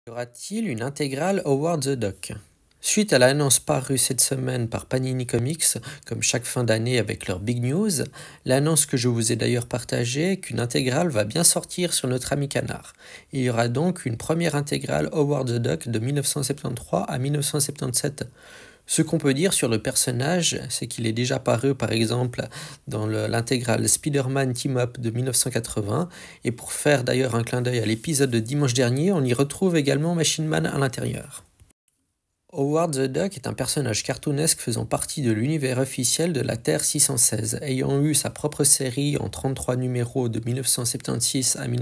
Y aura-t-il une intégrale Howard the Duck? Suite à l'annonce parue cette semaine par Panini Comics, comme chaque fin d'année avec leur Big News, l'annonce que je vous ai d'ailleurs partagée, qu'une intégrale va bien sortir sur notre ami Canard. Il y aura donc une première intégrale Howard the Duck de 1973 à 1977. Ce qu'on peut dire sur le personnage, c'est qu'il est déjà paru par exemple dans l'intégrale Spider-Man Team Up de 1980, et pour faire d'ailleurs un clin d'œil à l'épisode de dimanche dernier, on y retrouve également Machine Man à l'intérieur. Howard the Duck est un personnage cartoonesque faisant partie de l'univers officiel de la Terre 616, ayant eu sa propre série en 33 numéros de 1976 à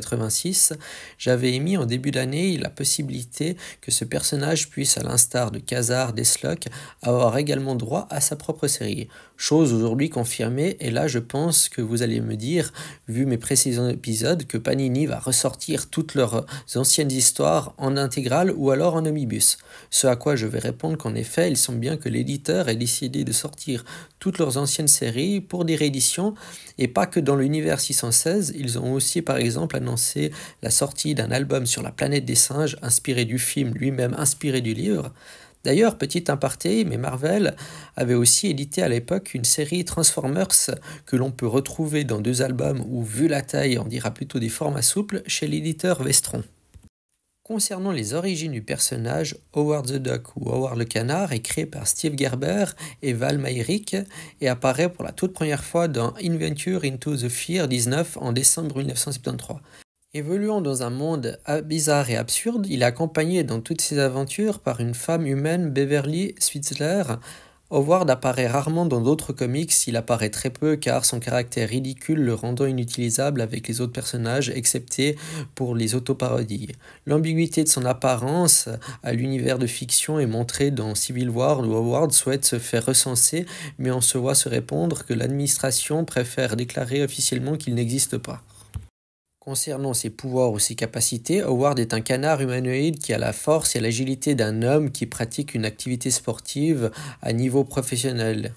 1986. J'avais émis en début d'année la possibilité que ce personnage puisse, à l'instar de Khazar, Deathstroke, avoir également droit à sa propre série. Chose aujourd'hui confirmée, et là je pense que vous allez me dire, vu mes précédents épisodes, que Panini va ressortir toutes leurs anciennes histoires en intégrale ou alors en omnibus. Ce à quoi je vais répondre qu'en effet, il semble bien que l'éditeur ait décidé de sortir toutes leurs anciennes séries pour des rééditions, et pas que dans l'univers 616, ils ont aussi par exemple annoncé la sortie d'un album sur la planète des singes, inspiré du film lui-même, inspiré du livre. D'ailleurs, petit aparté, mais Marvel avait aussi édité à l'époque une série Transformers que l'on peut retrouver dans 2 albums ou, vu la taille, on dira plutôt des formats souples, chez l'éditeur Vestron. Concernant les origines du personnage, Howard the Duck ou Howard le Canard est créé par Steve Gerber et Val Mayerik et apparaît pour la toute première fois dans Adventure into the Fear 19 en décembre 1973. Évoluant dans un monde bizarre et absurde, il est accompagné dans toutes ses aventures par une femme humaine, Beverly Switzler. Howard apparaît rarement dans d'autres comics, il apparaît très peu car son caractère ridicule le rendant inutilisable avec les autres personnages, excepté pour les autoparodies. L'ambiguïté de son apparence à l'univers de fiction est montrée dans Civil War où Howard souhaite se faire recenser, mais on se voit se répondre que l'administration préfère déclarer officiellement qu'il n'existe pas. Concernant ses pouvoirs ou ses capacités, Howard est un canard humanoïde qui a la force et l'agilité d'un homme qui pratique une activité sportive à niveau professionnel.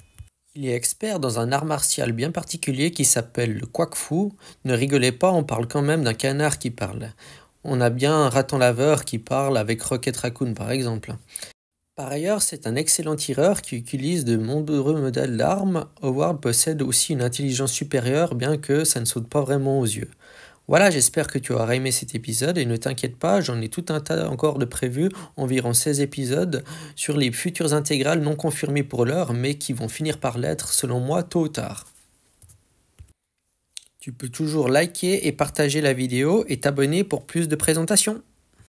Il est expert dans un art martial bien particulier qui s'appelle le Kwak Fu. Ne rigolez pas, on parle quand même d'un canard qui parle. On a bien un raton laveur qui parle avec Rocket Raccoon par exemple. Par ailleurs, c'est un excellent tireur qui utilise de nombreux modèles d'armes. Howard possède aussi une intelligence supérieure, bien que ça ne saute pas vraiment aux yeux. Voilà, j'espère que tu auras aimé cet épisode et ne t'inquiète pas, j'en ai tout un tas encore de prévus, environ 16 épisodes, sur les futures intégrales non confirmées pour l'heure, mais qui vont finir par l'être selon moi tôt ou tard. Tu peux toujours liker et partager la vidéo et t'abonner pour plus de présentations.